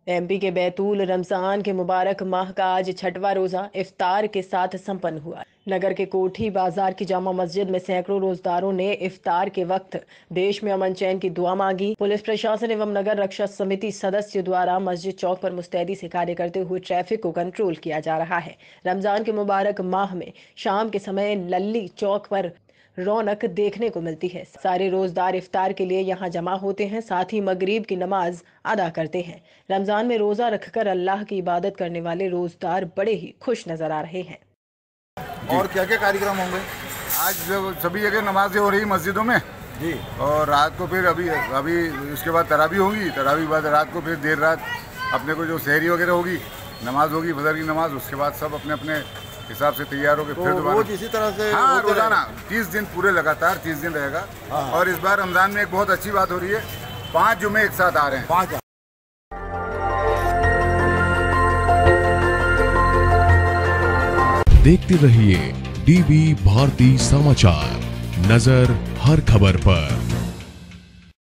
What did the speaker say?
MP के बैतूल रमजान के मुबारक माह का आज छठवां रोजा इफ्तार के साथ संपन्न हुआ। नगर के कोठी बाजार की जामा मस्जिद में सैकड़ों रोजदारों ने इफ्तार के वक्त देश में अमन चैन की दुआ मांगी। पुलिस प्रशासन एवं नगर रक्षा समिति सदस्य द्वारा मस्जिद चौक पर मुस्तैदी से कार्य करते हुए ट्रैफिक को कंट्रोल किया जा रहा है। रमजान के मुबारक माह में शाम के समय लल्ली चौक पर रौनक देखने को मिलती है। सारे रोजदार इफ्तार के लिए यहाँ जमा होते हैं, साथ ही मगरिब की नमाज अदा करते हैं। रमजान में रोजा रखकर अल्लाह की इबादत करने वाले रोजदार बड़े ही खुश नजर आ रहे हैं। और क्या क्या कार्यक्रम होंगे आज सभी जगह नमाजें हो रही मस्जिदों में जी, और रात को फिर अभी उसके बाद तरावी होगी। तरावी बाद रात को फिर देर रात अपने को जो सहरी वगैरह होगी, नमाज होगी फजर की नमाज। उसके बाद सब अपने अपने हिसाब से तैयार होकर फिर दोबारा रोज इसी तरह से हाँ रोजाना 30 दिन पूरे लगातार 30 दिन रहेगा। और इस बार रमजान में एक बहुत अच्छी बात हो रही है, 5 जुमे एक साथ आ रहे हैं। 5 देखते रहिए डीबी भारती समाचार, नजर हर खबर पर।